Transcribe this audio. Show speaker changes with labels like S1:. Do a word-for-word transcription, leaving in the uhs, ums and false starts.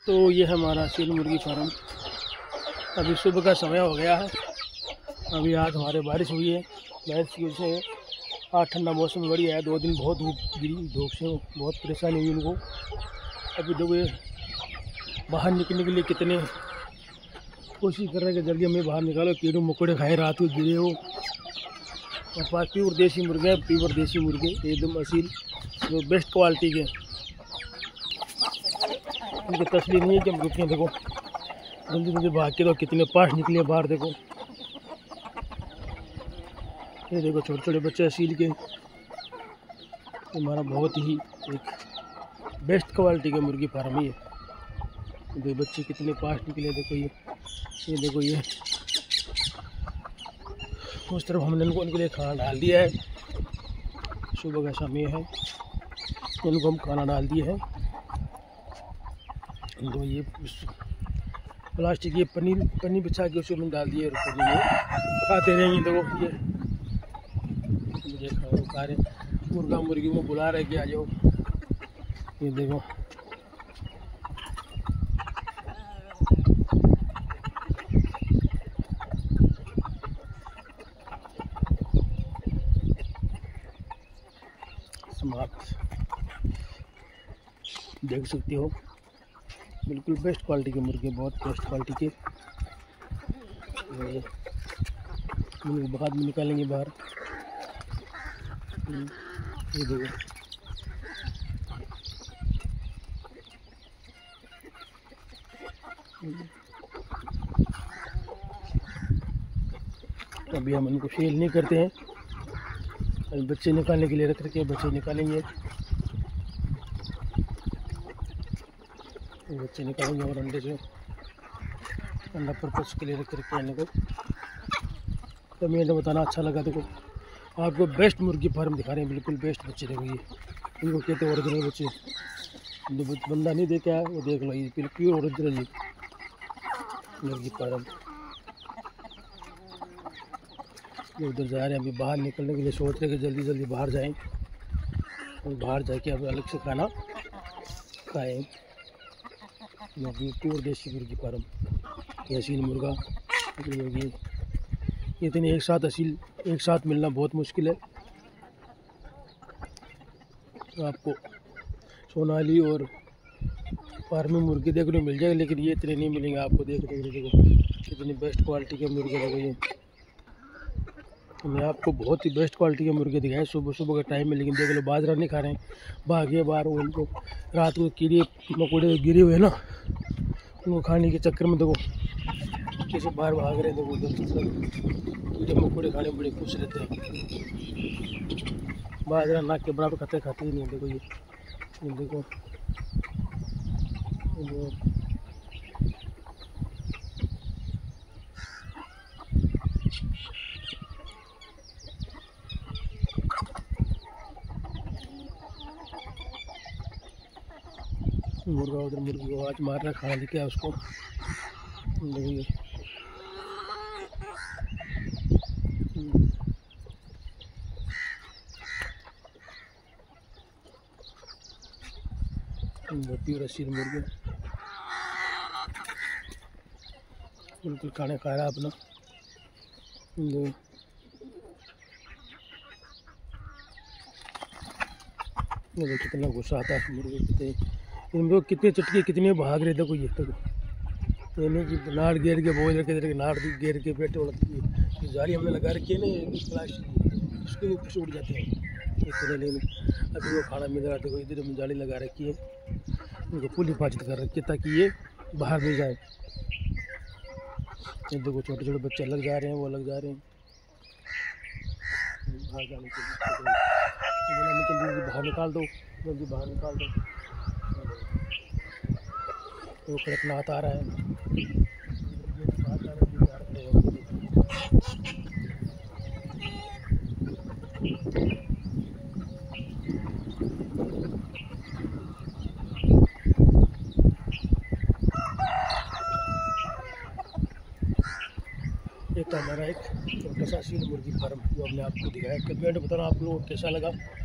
S1: तो ये है हमारा सील मुर्गी फार्म। अभी सुबह का समय हो गया है। अभी आज हमारे बारिश हुई है, बारिश की वजह से आज ठंडा मौसम बढ़िया है। दो दिन बहुत धूप गिरी, धूप से बहुत परेशानी हुई उनको। अभी देखो ये बाहर निकलने के लिए कितने कोशिश कर रहे हैं कि जल्दी हमें बाहर निकालो, कीड़े मकोड़े खाए, रात को गिरे हो। और पास प्योर देसी मुर्गे हैं, प्योर देसी मुर्गे एकदम असील, जो बेस्ट क्वालिटी के। उनकी तस्वीर नहीं है कि हम रुके। देखो जल्दी जल्दी भाग के, तो कितने पास निकले बाहर। देखो ये देखो छोटे छोटे बच्चे असील के। हमारा बहुत ही एक बेस्ट क्वालिटी के मुर्गी फार्म ही है। दो बच्चे कितने पास निकले। देखो ये ये देखो ये उस तरफ हमने इनको उनके लिए खाना डाल दिया है। सुबह का समय है, इनको हम खाना डाल दिए है। तो ये प्लास्टिक ये पनीर पनीर बिछा के उसमें हमने डाल दिए, खाते रहेंगे। देखो ये मुझे खा रहे मुर्गा मुर्गी को बुला रहे कि आ जाओ। ये देखो समाप्त, देख सकते हो बिल्कुल बेस्ट क्वालिटी के मुर्गे, बहुत बेस्ट क्वालिटी के। बाद में निकालेंगे बाहर। ये देखो अभी हम इनको सेल नहीं करते हैं, अभी बच्चे निकालने के लिए रख रखे हैं। बच्चे निकालेंगे, बच्चे निकालेंगे और अंडे से अंडा पर्पस के लिए रख रखे हैं इनको। तो मैंने बताना अच्छा लगा। देखो आपको बेस्ट मुर्गी फार्म दिखा रहे हैं, बिल्कुल बेस्ट बच्चे। देखो ये इनको कहते हैं ओरिजिनल बच्चे। जो बंदा नहीं देखा है वो देख लो, ये बिल्कुल ओरिजिनल मुर्गी फार्म। उधर जा रहे हैं, अभी बाहर निकलने के लिए सोच रहे कि जल्दी जल्दी बाहर जाएं और बाहर जाके अब अलग से खाना खाएँ। ये प्योर देसी मुर्गी फार्म, ये असील मुर्गा होगी। इतने एक साथ असील एक साथ मिलना बहुत मुश्किल है। तो आपको सोनाली और फार्मी मुर्गी देखने को मिल जाएगी, लेकिन ये इतने नहीं मिलेंगे आपको। देखने के लिए देखो इतनी बेस्ट क्वालिटी के मुर्गे लगे। ये मैं आपको बहुत ही बेस्ट क्वालिटी के मुर्गे दिखाए सुबह सुबह के टाइम में। लेकिन देख लो बाजरा नहीं खा रहे हैं, भागे बाहर। वो इनको रात को कीड़े मकोड़े गिरे हुए ना, उनको खाने के चक्कर में देखो कैसे बाहर भाग रहे हैं। देखो उधर कीड़े मकोड़े खाने में बड़े खुश रहते हैं। बाजरा नाक के बराबर खाते खाते ही नहीं। देखो ये ये देखो मुर्गा उधर मुर्गी को आवाज मार रहा है, खाना लेके आया उसको। देखिए प्योर असील मुर्गे बिल्कुल खाने खा रहा है अपना। देखो कितना गुस्सा आता है मुर्गे, कितने इनको कितने चटके कितने भाग रहे। देखो ये देखो ये नहीं कि नाड़ गेर के बोझ रखे थे, नाड़ गेर के पेटे उड़ती है। जाली हमने लगा रखी है ना प्लास्टिक, उसके ऊपर से उड़ जाते हैं इतने। लेकिन अभी वो खाना मिल रहा है। देखो इधर हमने जाली लगा रखी है, इनको फुल हिफाजत कर रखी है ताकि ये बाहर नहीं जाए। ये देखो छोटे छोटे बच्चे अलग जा रहे हैं, वो अलग जा रहे हैं बाहर जाने के लिए। जल्दी बाहर निकाल दो, जल्दी बाहर निकाल दो। तो कड़कनाथ आ रहा है। एक तो हमारा एक छोटा सा सील मुर्गी फार्म जो हमने आपको दिखाया। कमेंट बताना आप लोगों को कैसा लगा।